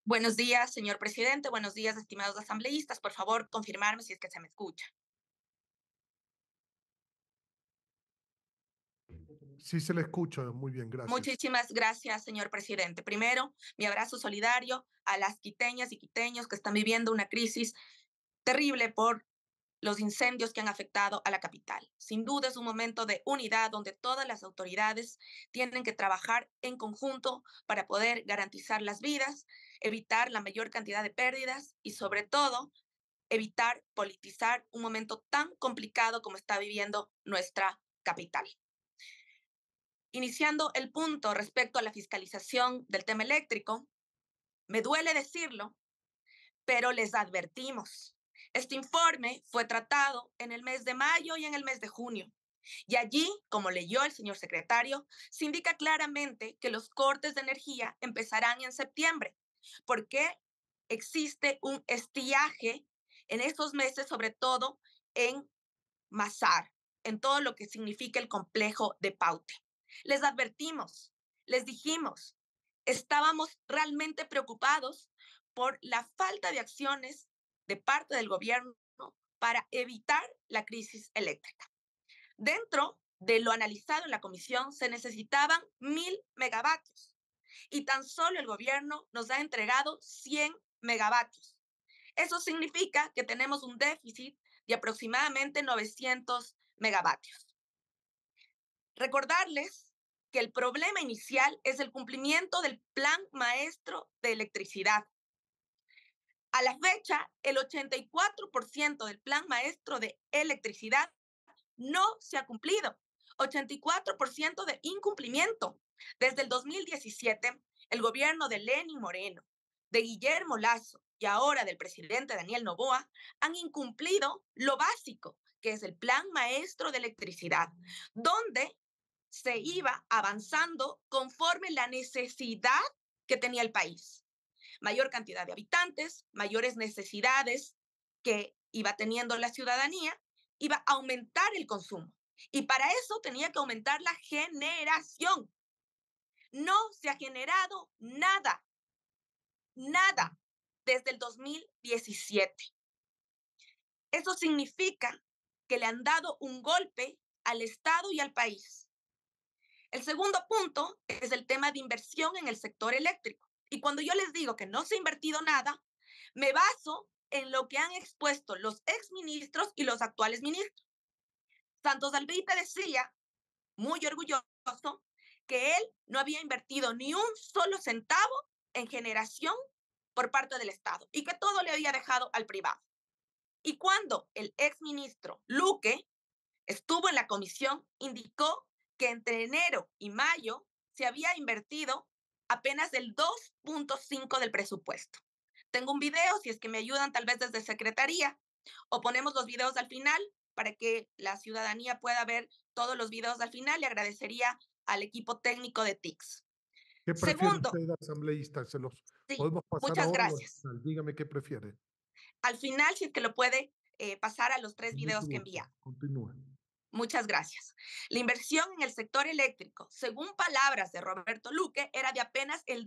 Buenos días, señor presidente. Buenos días, estimados asambleístas. Por favor, confirmarme si es que se me escucha. Sí se le escucha, muy bien, gracias. Muchísimas gracias, señor presidente. Primero, mi abrazo solidario a las quiteñas y quiteños que están viviendo una crisis terrible por los incendios que han afectado a la capital. Sin duda es un momento de unidad donde todas las autoridades tienen que trabajar en conjunto para poder garantizar las vidas, evitar la mayor cantidad de pérdidas y sobre todo evitar politizar un momento tan complicado como está viviendo nuestra capital. Iniciando el punto respecto a la fiscalización del tema eléctrico, me duele decirlo, pero les advertimos. Este informe fue tratado en el mes de mayo y en el mes de junio. Y allí, como leyó el señor secretario, se indica claramente que los cortes de energía empezarán en septiembre, porque existe un estiaje en estos meses, sobre todo en Masar, en todo lo que significa el complejo de Paute. Les advertimos, les dijimos, estábamos realmente preocupados por la falta de acciones de parte del gobierno para evitar la crisis eléctrica. Dentro de lo analizado en la comisión se necesitaban 1.000 megavatios y tan solo el gobierno nos ha entregado 100 megavatios. Eso significa que tenemos un déficit de aproximadamente 900 megavatios. Recordarles que el problema inicial es el cumplimiento del Plan Maestro de Electricidad. A la fecha, el 84% del Plan Maestro de Electricidad no se ha cumplido. 84% de incumplimiento. Desde el 2017, el gobierno de Lenín Moreno, de Guillermo Lazo y ahora del presidente Daniel Noboa han incumplido lo básico, que es el Plan Maestro de Electricidad, donde se iba avanzando conforme la necesidad que tenía el país. Mayor cantidad de habitantes, mayores necesidades que iba teniendo la ciudadanía, iba a aumentar el consumo. Y para eso tenía que aumentar la generación. No se ha generado nada, nada desde el 2017. Eso significa que le han dado un golpe al Estado y al país. El segundo punto es el tema de inversión en el sector eléctrico. Y cuando yo les digo que no se ha invertido nada, me baso en lo que han expuesto los exministros y los actuales ministros. Santos Alvite decía, muy orgulloso, que él no había invertido ni un solo centavo en generación por parte del Estado y que todo le había dejado al privado. Y cuando el exministro Luque estuvo en la comisión, indicó que entre enero y mayo se había invertido apenas el 2.5 del presupuesto. Tengo un video, si es que me ayudan tal vez desde Secretaría, o ponemos los videos al final para que la ciudadanía pueda ver todos los videos al final. Le agradecería al equipo técnico de TICS. ¿Qué prefiere Segundo, usted, asambleísta? ¿Se los sí, podemos pasar muchas ahora o al gracias. final? Dígame qué prefiere. Al final, si es que lo puede pasar a los 3 Mucho videos que gusto. envía. Continúe. Muchas gracias. La inversión en el sector eléctrico, según palabras de Roberto Luque, era de apenas el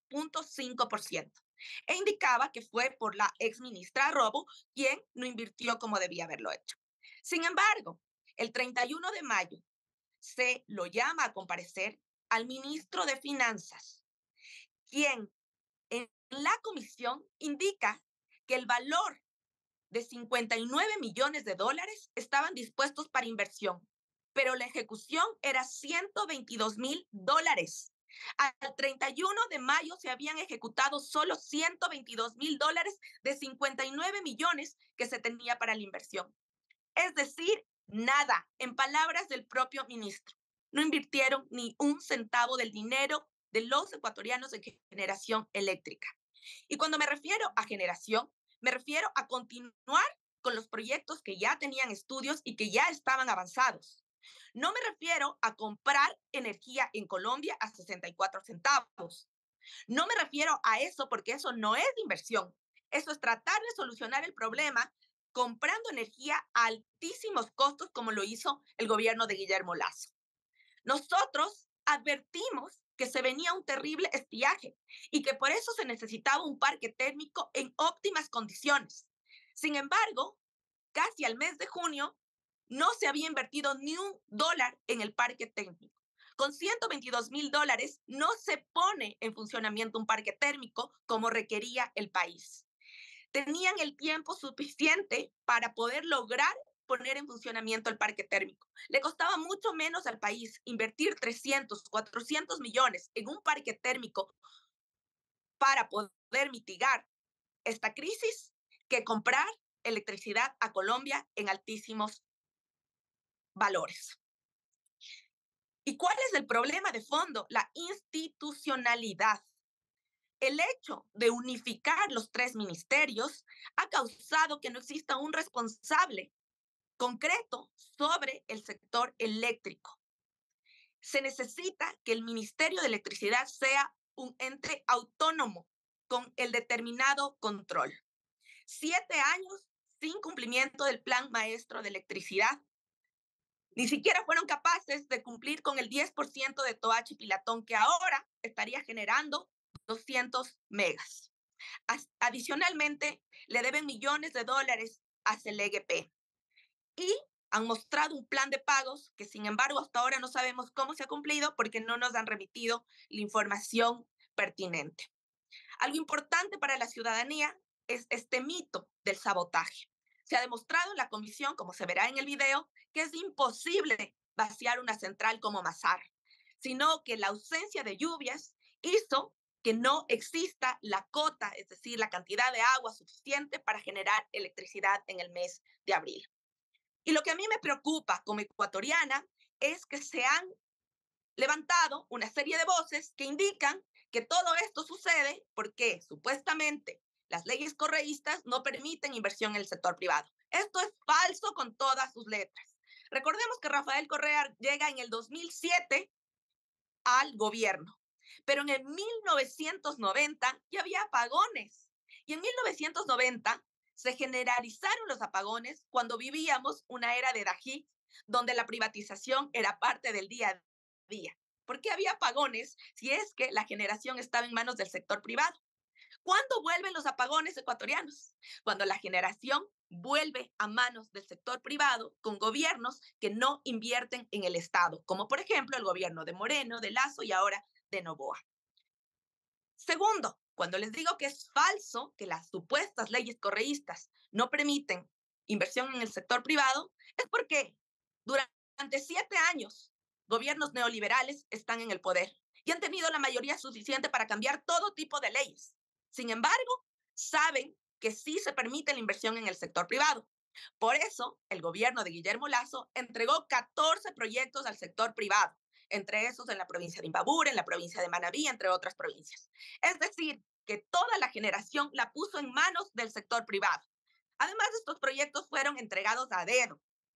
2.5% e indicaba que fue por la exministra Robo quien no invirtió como debía haberlo hecho. Sin embargo, el 31 de mayo se lo llama a comparecer al ministro de Finanzas, quien en la comisión indica que el valor de 59 millones de dólares estaban dispuestos para inversión, pero la ejecución era 122.000 dólares. Al 31 de mayo se habían ejecutado solo 122.000 dólares de 59 millones que se tenía para la inversión. Es decir, nada, en palabras del propio ministro. No invirtieron ni un centavo del dinero de los ecuatorianos en generación eléctrica. Y cuando me refiero a generación, me refiero a continuar con los proyectos que ya tenían estudios y que ya estaban avanzados. No me refiero a comprar energía en Colombia a 64 centavos. No me refiero a eso porque eso no es inversión. Eso es tratar de solucionar el problema comprando energía a altísimos costos como lo hizo el gobierno de Guillermo Lazo. Nosotros advertimos que se venía un terrible estiaje y que por eso se necesitaba un parque térmico en óptimas condiciones. Sin embargo, casi al mes de junio no se había invertido ni $1 en el parque térmico. Con $122,000 no se pone en funcionamiento un parque térmico como requería el país. Tenían el tiempo suficiente para poder lograr poner en funcionamiento el parque térmico. Le costaba mucho menos al país invertir 300, 400 millones en un parque térmico para poder mitigar esta crisis que comprar electricidad a Colombia en altísimos valores. ¿Y cuál es el problema de fondo? La institucionalidad. El hecho de unificar los 3 ministerios ha causado que no exista un responsable concreto sobre el sector eléctrico. Se necesita que el Ministerio de Electricidad sea un ente autónomo con el determinado control. 7 años sin cumplimiento del Plan Maestro de Electricidad. Ni siquiera fueron capaces de cumplir con el 10% de Toachi Pilatón, que ahora estaría generando 200 megas. Adicionalmente, le deben millones de dólares a CELEGP y han mostrado un plan de pagos que, sin embargo, hasta ahora no sabemos cómo se ha cumplido porque no nos han remitido la información pertinente. Algo importante para la ciudadanía es este mito del sabotaje. Se ha demostrado en la comisión, como se verá en el video, que es imposible vaciar una central como Masar, sino que la ausencia de lluvias hizo que no exista la cota, es decir, la cantidad de agua suficiente para generar electricidad en el mes de abril. Y lo que a mí me preocupa como ecuatoriana es que se han levantado una serie de voces que indican que todo esto sucede porque supuestamente las leyes correístas no permiten inversión en el sector privado. Esto es falso con todas sus letras. Recordemos que Rafael Correa llega en el 2007 al gobierno, pero en el 1990 ya había apagones. Y en 1990 se generalizaron los apagones cuando vivíamos una era de Dají, donde la privatización era parte del día a día. ¿Por qué había apagones si es que la generación estaba en manos del sector privado? ¿Cuándo vuelven los apagones ecuatorianos? Cuando la generación vuelve a manos del sector privado con gobiernos que no invierten en el Estado, como por ejemplo el gobierno de Moreno, de Lazo y ahora de Noboa. Segundo, cuando les digo que es falso que las supuestas leyes correístas no permiten inversión en el sector privado, es porque durante 7 años gobiernos neoliberales están en el poder y han tenido la mayoría suficiente para cambiar todo tipo de leyes. Sin embargo, saben que sí se permite la inversión en el sector privado. Por eso, el gobierno de Guillermo Lazo entregó 14 proyectos al sector privado, entre esos en la provincia de Imbabura, en la provincia de Manabí, entre otras provincias. Es decir, que toda la generación la puso en manos del sector privado. Además, estos proyectos fueron entregados a dedo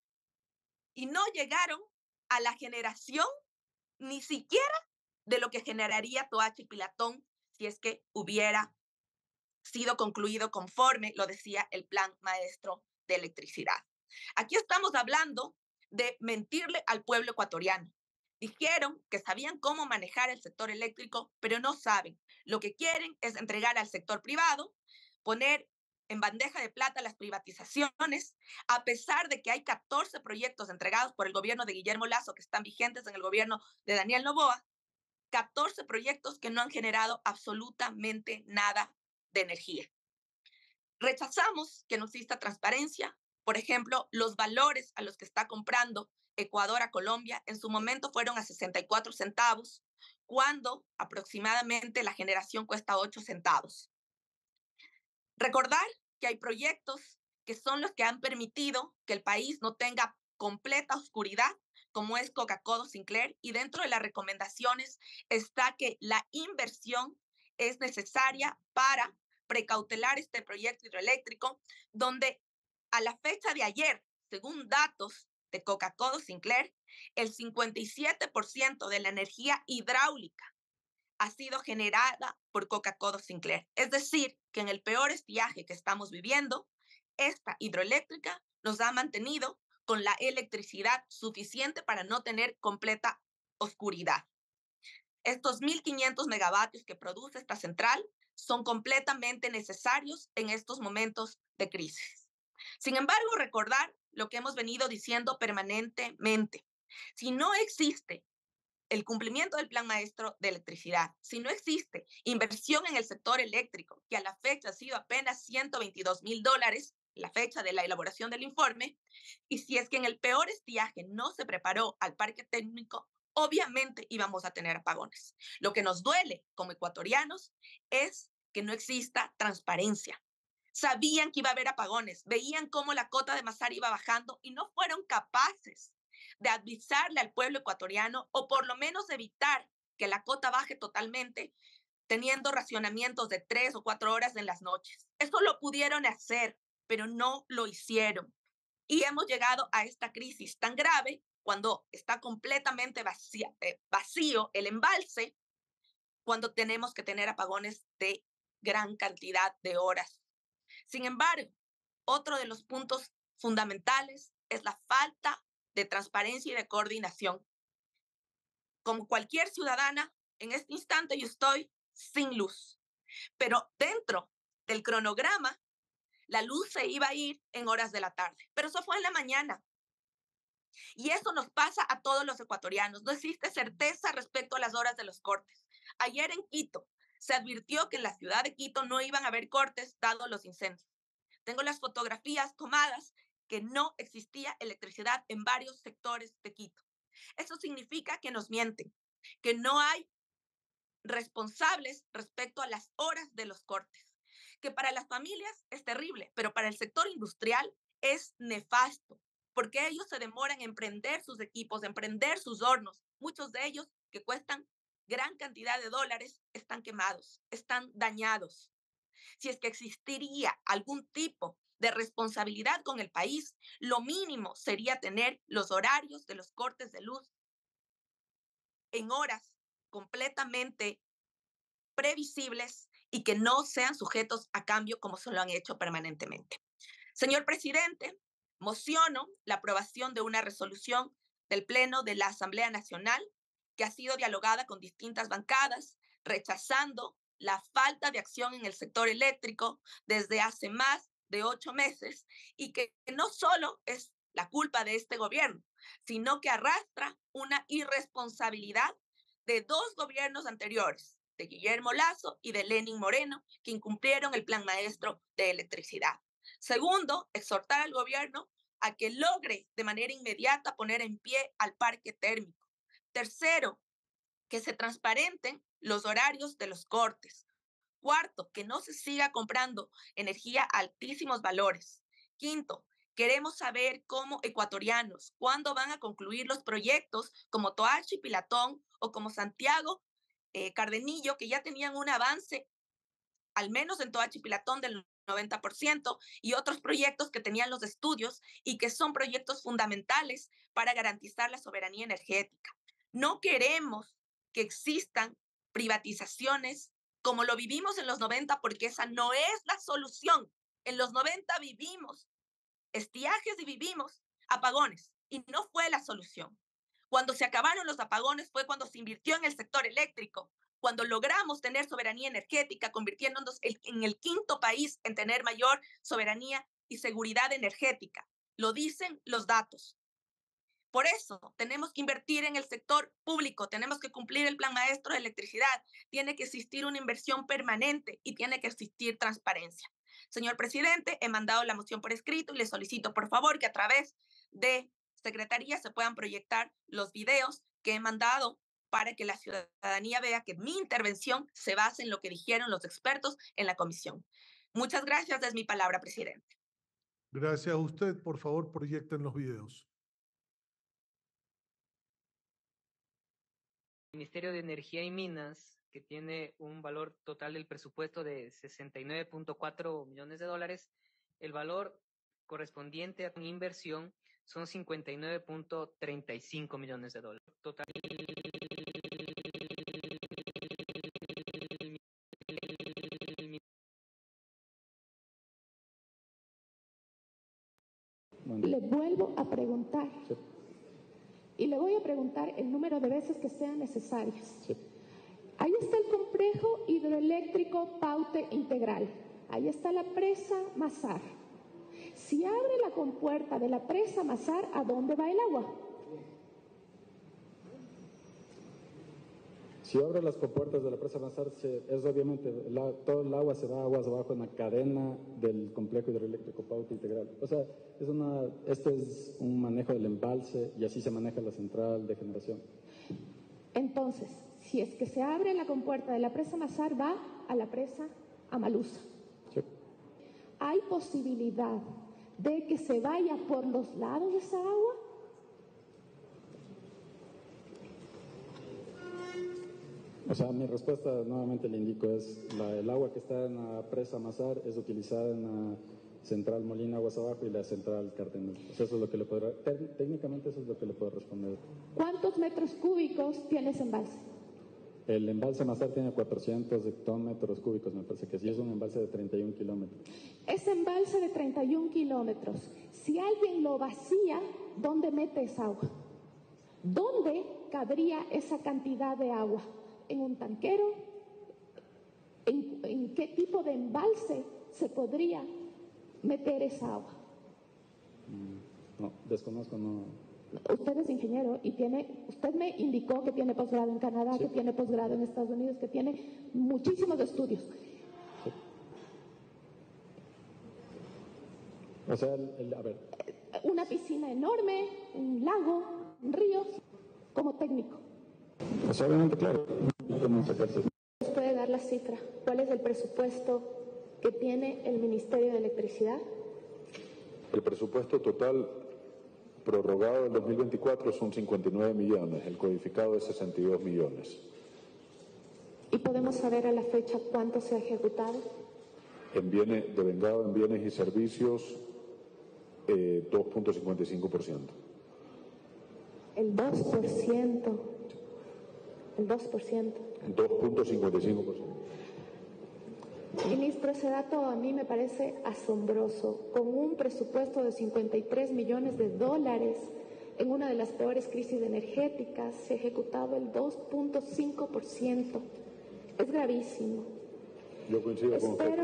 y no llegaron a la generación ni siquiera de lo que generaría Toachi Pilatón si es que hubiera sido concluido conforme lo decía el Plan Maestro de Electricidad. Aquí estamos hablando de mentirle al pueblo ecuatoriano. Dijeron que sabían cómo manejar el sector eléctrico, pero no saben. Lo que quieren es entregar al sector privado, poner en bandeja de plata las privatizaciones, a pesar de que hay 14 proyectos entregados por el gobierno de Guillermo Lazo que están vigentes en el gobierno de Daniel Noboa, 14 proyectos que no han generado absolutamente nada de energía. Rechazamos que no exista transparencia. Por ejemplo, los valores a los que está comprando Ecuador a Colombia en su momento fueron a 64 centavos, cuando aproximadamente la generación cuesta 8 centavos. Recordar que hay proyectos que son los que han permitido que el país no tenga completa oscuridad, como es Coca-Cola Sinclair, y dentro de las recomendaciones está que la inversión es necesaria para precautelar este proyecto hidroeléctrico, donde a la fecha de ayer, según datos de Coca-Cola Sinclair, el 57% de la energía hidráulica ha sido generada por Coca-Cola Sinclair. Es decir, que en el peor estiaje que estamos viviendo, esta hidroeléctrica nos ha mantenido con la electricidad suficiente para no tener completa oscuridad. Estos 1.500 megavatios que produce esta central son completamente necesarios en estos momentos de crisis. Sin embargo, recordar lo que hemos venido diciendo permanentemente. Si no existe el cumplimiento del Plan Maestro de Electricidad, si no existe inversión en el sector eléctrico, que a la fecha ha sido apenas $122,000, la fecha de la elaboración del informe, y si es que en el peor estiaje no se preparó al parque técnico, obviamente íbamos a tener apagones. Lo que nos duele como ecuatorianos es que no exista transparencia. Sabían que iba a haber apagones, veían cómo la cota de Masar iba bajando y no fueron capaces de avisarle al pueblo ecuatoriano o por lo menos evitar que la cota baje totalmente, teniendo racionamientos de 3 o 4 horas en las noches. Eso lo pudieron hacer, pero no lo hicieron. Y hemos llegado a esta crisis tan grave cuando está completamente vacío el embalse, cuando tenemos que tener apagones de gran cantidad de horas. Sin embargo, otro de los puntos fundamentales es la falta de transparencia y de coordinación. Como cualquier ciudadana, en este instante yo estoy sin luz, pero dentro del cronograma, la luz se iba a ir en horas de la tarde, pero eso fue en la mañana. Y eso nos pasa a todos los ecuatorianos. No existe certeza respecto a las horas de los cortes. Ayer en Quito se advirtió que en la ciudad de Quito no iban a haber cortes dados los incendios. Tengo las fotografías tomadas que no existía electricidad en varios sectores de Quito. Eso significa que nos mienten, que no hay responsables respecto a las horas de los cortes, que para las familias es terrible, pero para el sector industrial es nefasto, porque ellos se demoran en prender sus equipos, en prender sus hornos. Muchos de ellos que cuestan gran cantidad de dólares están quemados, están dañados. Si es que existiría algún tipo de responsabilidad con el país, lo mínimo sería tener los horarios de los cortes de luz en horas completamente previsibles y que no sean sujetos a cambio como se lo han hecho permanentemente. Señor presidente, mociono la aprobación de una resolución del Pleno de la Asamblea Nacional que ha sido dialogada con distintas bancadas, rechazando la falta de acción en el sector eléctrico desde hace más de 8 meses y que no solo es la culpa de este gobierno, sino que arrastra una irresponsabilidad de 2 gobiernos anteriores, de Guillermo Lasso y de Lenín Moreno, que incumplieron el Plan Maestro de Electricidad. Segundo, exhortar al gobierno a que logre de manera inmediata poner en pie al parque térmico. Tercero, que se transparenten los horarios de los cortes. Cuarto, que no se siga comprando energía a altísimos valores. Quinto, queremos saber como ecuatorianos cuándo van a concluir los proyectos como Toachi, Pilatón o como Santiago, Cardenillo, que ya tenían un avance, al menos en Toachi, Pilatón, del 90%, y otros proyectos que tenían los estudios y que son proyectos fundamentales para garantizar la soberanía energética. No queremos que existan privatizaciones como lo vivimos en los 90, porque esa no es la solución. En los 90 vivimos estiajes y vivimos apagones y no fue la solución. Cuando se acabaron los apagones fue cuando se invirtió en el sector eléctrico, cuando logramos tener soberanía energética, convirtiéndonos en el quinto país en tener mayor soberanía y seguridad energética. Lo dicen los datos. Por eso tenemos que invertir en el sector público, tenemos que cumplir el Plan Maestro de Electricidad, tiene que existir una inversión permanente y tiene que existir transparencia. Señor presidente, he mandado la moción por escrito y le solicito por favor que a través de Secretaría se puedan proyectar los videos que he mandado para que la ciudadanía vea que mi intervención se basa en lo que dijeron los expertos en la comisión. Muchas gracias, es mi palabra, presidente. Gracias a usted. Por favor, proyecten los videos. Ministerio de Energía y Minas, que tiene un valor total del presupuesto de $69.4 millones, el valor correspondiente a una inversión son $59.35 millones. Total. Le vuelvo a preguntar. Sí. Y le voy a preguntar el número de veces que sean necesarias. Sí. Ahí está el complejo hidroeléctrico Paute Integral. Ahí está la presa Mazar. Si abre la compuerta de la presa Mazar, ¿a dónde va el agua? Si abre las compuertas de la presa Mazar, es obviamente todo el agua se va aguas abajo en la cadena del complejo hidroeléctrico Paute Integral. O sea, este es un manejo del embalse y así se maneja la central de generación. Entonces, si es que se abre la compuerta de la presa Mazar, va a la presa Amaluza. Sí. ¿Hay posibilidad de que se vaya por los lados de esa agua? O sea, mi respuesta, nuevamente le indico, es el agua que está en la presa Mazar es utilizada en la central Molina Aguas Abajo y la central Cardenal. O sea, eso es lo que le puedo, técnicamente eso es lo que le puedo responder. ¿Cuántos metros cúbicos tiene ese embalse? El embalse Mazar tiene 400 hectómetros cúbicos, me parece que sí, es un embalse de 31 kilómetros. Ese embalse de 31 kilómetros, si alguien lo vacía, ¿dónde mete esa agua? ¿Dónde cabría esa cantidad de agua? ¿En un tanquero? ¿En qué tipo de embalse se podría meter esa agua? No, desconozco, no. Usted es ingeniero y usted me indicó que tiene posgrado en Canadá, Sí. que tiene posgrado en Estados Unidos, que tiene muchísimos estudios. Sí. O sea, a ver. Una piscina enorme, un lago, un río, como técnico. Pues obviamente, claro. ¿Nos puede dar la cifra? ¿Cuál es el presupuesto que tiene el Ministerio de Electricidad? El presupuesto total prorrogado del 2024 son 59 millones, el codificado es 62 millones. ¿Y podemos saber a la fecha cuánto se ha ejecutado? Devengado en bienes y servicios, 2.55%. El 2%. El 2%. 2.55%. Ministro, ese dato a mí me parece asombroso. Con un presupuesto de 53 millones de dólares en una de las peores crisis energéticas, se ha ejecutado el 2.5%. Es gravísimo. Yo coincido con usted.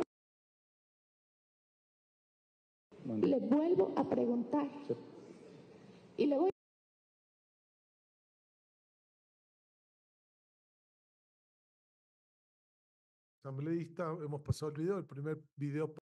Le vuelvo a preguntar. Sí. Y le voy Asambleísta, hemos pasado el video. El primer video